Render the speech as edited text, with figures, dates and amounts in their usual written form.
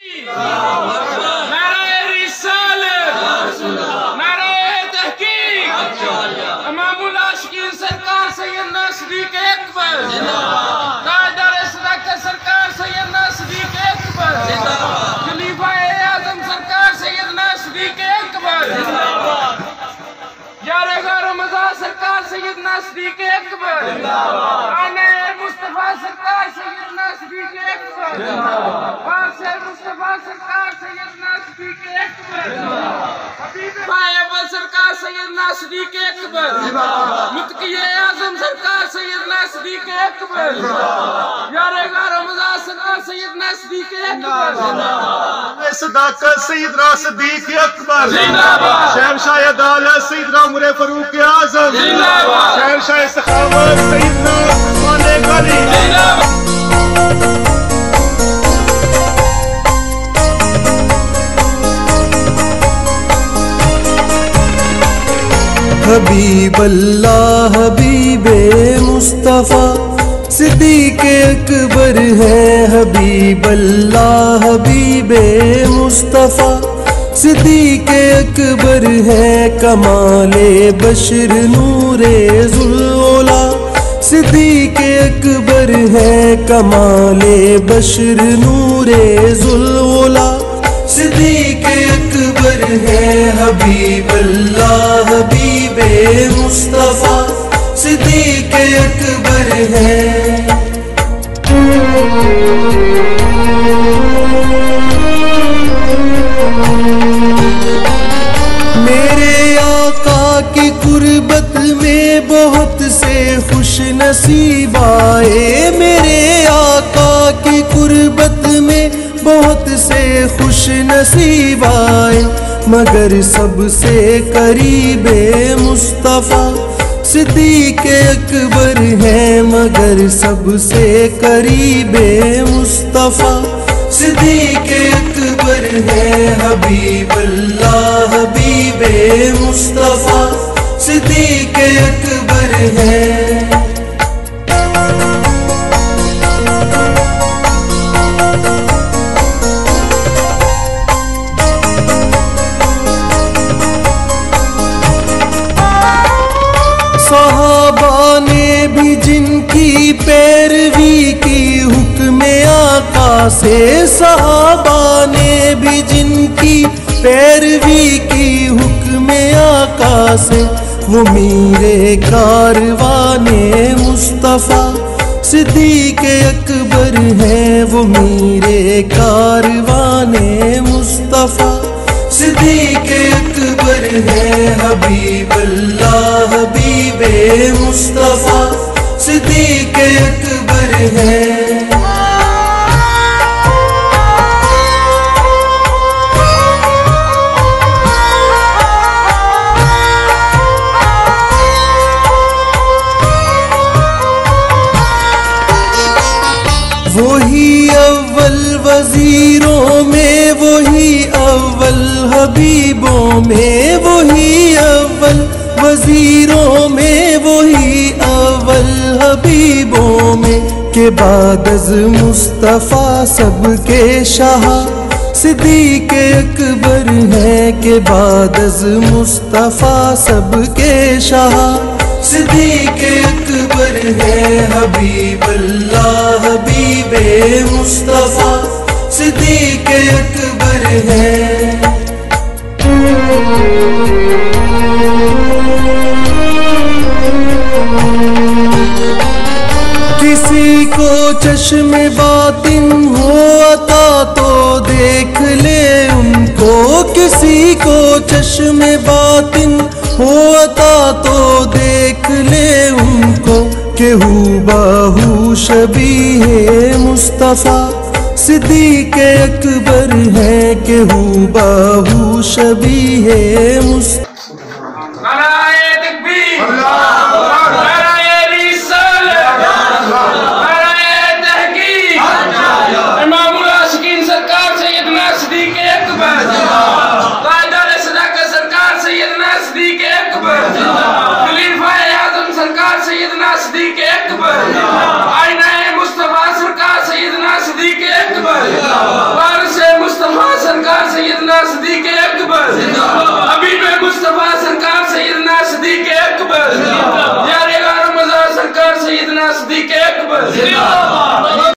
नारे रिसालत, नारे तहकीक, इमामुल आशिकीन सरकार सैयदना सिद्दीक़ अकबर, ताजदार सदाकत सरकार सैयदना सिद्दीक़ अकबर, खलीफाए आज़म सरकार सैयदना सिद्दीक़ अकबर, यारेगा रमज़ान सरकार सैयदना सिद्दीक़ अकबर, आने मुस्तफा सरकार सैयदना सिद्दीक़ अकबर, वारसे मुस्तफा सरकार सैयदना सिद्दीक़ अकबर, सरकार सैयदना सिद्दीक़ अकबर, मुत्क़िए आज़म सरकार सैयदना सिद्दीक़ अकबर, यारेगा रमज़ान सरकार सैयदना सिद्दीक़ अकबर, सदाकत सैयदना सिद्दीक़ अकबर, शहंशाह अदालत सैयदना उमर फारूक आज़म, शहंशाह सखावत सैयदना उस्मान गनी। हबीब अल्लाह हबीबे मुस्तफ़ा सिद्दीक़ अकबर है। हबीब अल्लाह हबीबे मुस्तफ़ा सिद्दीक़ अकबर है। कमाले बशर नूरे ज़ुल्ला सिद्दीक़ अकबर है। कमाले बशर नूरे ज़ुल्ला सिद्दीक़ अकबर है। हबीब अल्लाह हबीबे मुस्तफ़ा सिद्दीक़ अकबर है। मेरे आका की कुर्बत में बहुत से खुश नसीब आए। मेरे आका की कुर्बत में बहुत से खुश नसीब आए, मगर सबसे करीबे मुस्तफ़ा सिद्दीक़ अकबर है। मगर सबसे करीबे मुस्तफ़ा सिद्दीक़ अकबर है। हबीब अल्लाह हबीबे मुस्तफ़ा सिद्दीक़ अकबर है। सहाबा ने भी जिनकी पैरवी की हुक्म आका से, सहाबा ने भी जिनकी पैरवी की हुक्म आका से, वो मीरे कारवाने मुस्तफ़ा सिद्दीक़ अकबर है। वो मीरे कारवाने मुस्तफ़ा सिद्दीक़ अकबर है। हबीब अल्लाह हबीबे मुस्तफ़ा सिद्दीक़ अकबर है। वही अव्वल वजीरों में, वही अव्वल हबीबों में, वही अव्वल वजीरों में, वही अव्वल हबीबों में, के बाद अज़ मुस्तफ़ा सबके शाह सिद्दीक़ अकबर है। के बाद अज़ मुस्तफ़ा सबके शाह सिद्दीक़ अकबर है। हबीब अल्लाह हबीबे मुस्तफ़ा सिद्दीक़ अकबर है। किसी को चश्मे बातिन हो अता तो देख ले उनको। किसी को चश्मे बातिन हो अता तो देख ले उनको, के हूबहू शबीहे मुस्तफ़ा सिद्दीक़ अकबर है। के हूबहू शबीहे मुस्तफ़ा। इमामुल आशिकीन सरकार सैयदना सिद्दीक़ अकबर, ताजदार सदाकत सरकार सैयदना सिद्दीक़ अकबर, खलीफाए आज़म सरकार सैयदना सिद्दीक़ अकबर, आईना मुस्तफा सरकार सैयदना सिद्दीक़ अकबर, वारिसे मुस्तफा जिंदाबाद